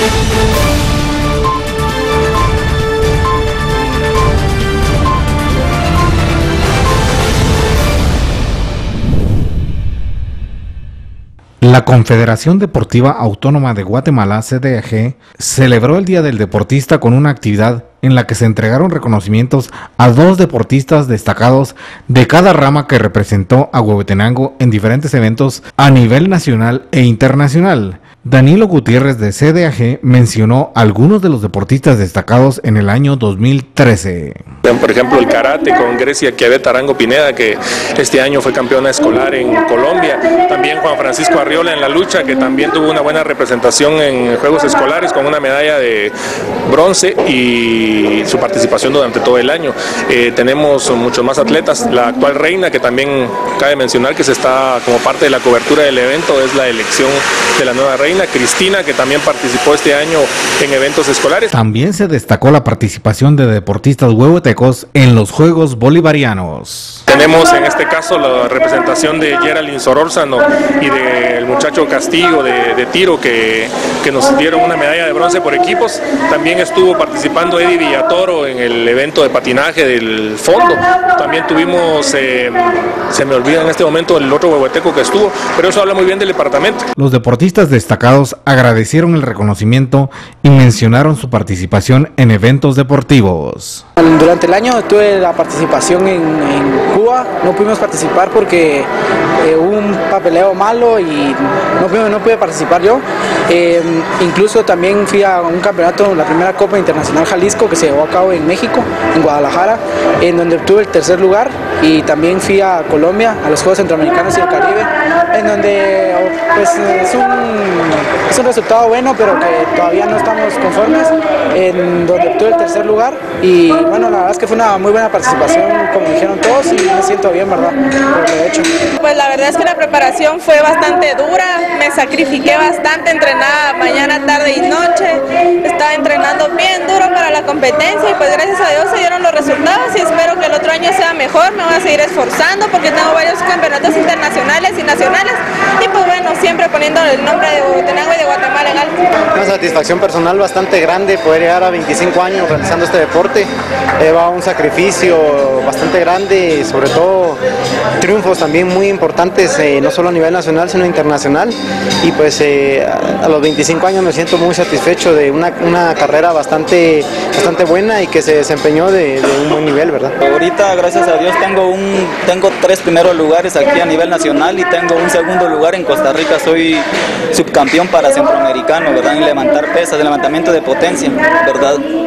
La Confederación Deportiva Autónoma de Guatemala, CDAG, celebró el Día del Deportista con una actividad en la que se entregaron reconocimientos a 2 deportistas destacados de cada rama que representó a Huehuetenango en diferentes eventos a nivel nacional e internacional. Danilo Gutiérrez de CDAG mencionó algunos de los deportistas destacados en el año 2013. Por ejemplo, el karate con Grecia Quiavet Arango Pineda, que este año fue campeona escolar en Colombia. También Juan Francisco Arriola en la lucha, que también tuvo una buena representación en Juegos Escolares con una medalla de bronce y su participación durante todo el año. Tenemos muchos más atletas. La actual reina, que también cabe mencionar que se está como parte de la cobertura del evento, es la elección de la nueva reina. Cristina, que también participó este año en eventos escolares. También se destacó la participación de deportistas huehuetecos en los Juegos Bolivarianos. Tenemos en este caso la representación de Geraldine Sorórzano y del muchacho Castillo de tiro que nos dieron una medalla de bronce por equipos. También estuvo participando Eddie Villatoro en el evento de patinaje del fondo. También tuvimos, se me olvida en este momento el otro huehueteco que estuvo, pero eso habla muy bien del departamento. Los deportistas destacados agradecieron el reconocimiento y mencionaron su participación en eventos deportivos. Durante el año tuve la participación en Cuba, no pudimos participar porque hubo un papeleo malo y no pude participar yo. Incluso también fui a un campeonato, la primera Copa Internacional Jalisco que se llevó a cabo en México, en Guadalajara, en donde obtuve el 3er lugar, y también fui a Colombia, a los Juegos Centroamericanos y del Caribe, en donde pues, es un resultado bueno, pero que todavía no estamos conformes, en donde obtuve el 3er lugar, y bueno, la verdad es que fue una muy buena participación, como dijeron todos, y me siento bien, ¿verdad?, por lo que he hecho. Pues la verdad es que la preparación fue bastante dura, me sacrifiqué bastante, entrenaba mañana, tarde y noche, estaba entrenando bien duro para la competencia, y pues gracias a Dios se dieron los resultados, y espero que el otro año sea mejor. Me voy a seguir esforzando porque tengo varios campeonatos internacionales y nacionales, y pues bueno, siempre poniendo el nombre de Huehuetenango y de Guatemala en alto. Una satisfacción personal bastante grande poder llegar a 25 años realizando este deporte. Lleva un sacrificio bastante grande y sobre todo triunfos también muy importantes, no solo a nivel nacional sino internacional, y pues a los 25 años me siento muy satisfecho de una carrera bastante buena y que se desempeñó de un buen nivel, ¿verdad? Ahorita, gracias a Dios, tengo 3 primeros lugares aquí a nivel nacional y tengo un 2º lugar en Costa Rica. Soy subcampeón para centroamericano, ¿verdad?, en levantar pesas, en levantamiento de potencia, ¿verdad?